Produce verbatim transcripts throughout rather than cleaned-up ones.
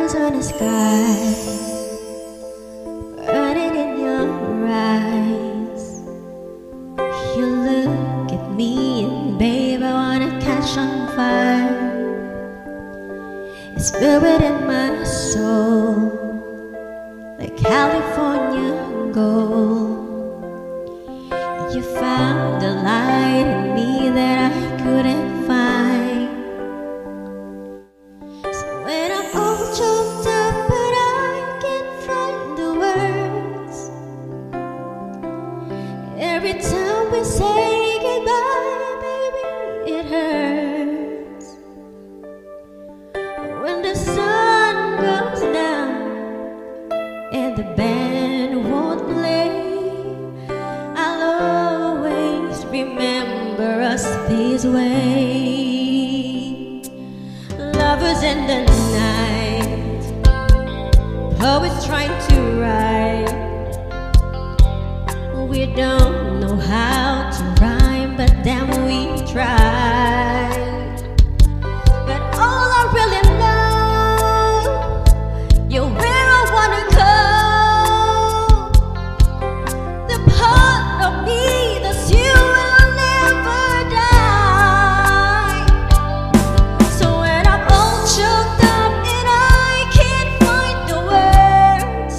stars in the sky, burning in your eyes. You look at me and babe, I wanna catch on fire. It's buried in my soul like California gold. You found the light in me that I couldn't find. So when I'm all choked up but I can't find the words, every time we say goodbye, baby, it hurts. When the sun goes down and the band won't play, I'll always remember us this way. Lovers in the night, poets trying to write. We don't know how to rhyme, but then we try. But all I really know, you're where I wanna go. The part of me that's you will never die. So when I'm all choked up and I can't find the words,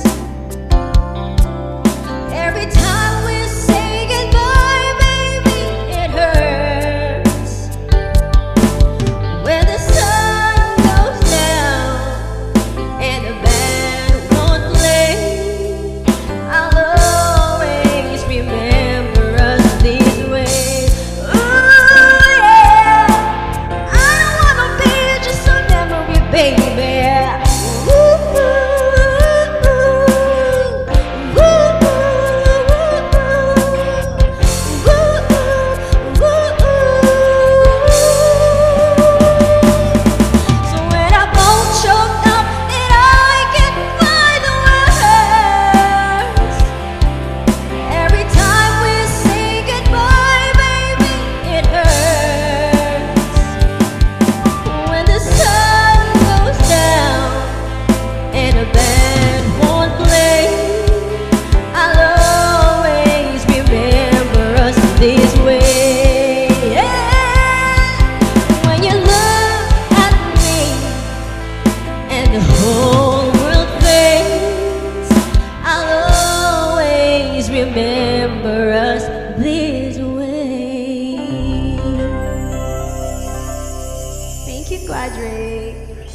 every time we say goodbye, baby, it hurts. When the sun goes down and the band won't play, I'll always remember us this way. Ooh, yeah, I don't wanna be just a memory, baby. Ooh, ooh, ooh, ooh, ooh, ooh, ooh. So when I'm all choked up and I can't find the words, every time we say goodbye, baby, it hurts. When the sun goes down and the band won't play, I'll always remember us this way. Yeah. When you look at me and the whole world fades, I'll always remember us this way. Thank you, Quadrate.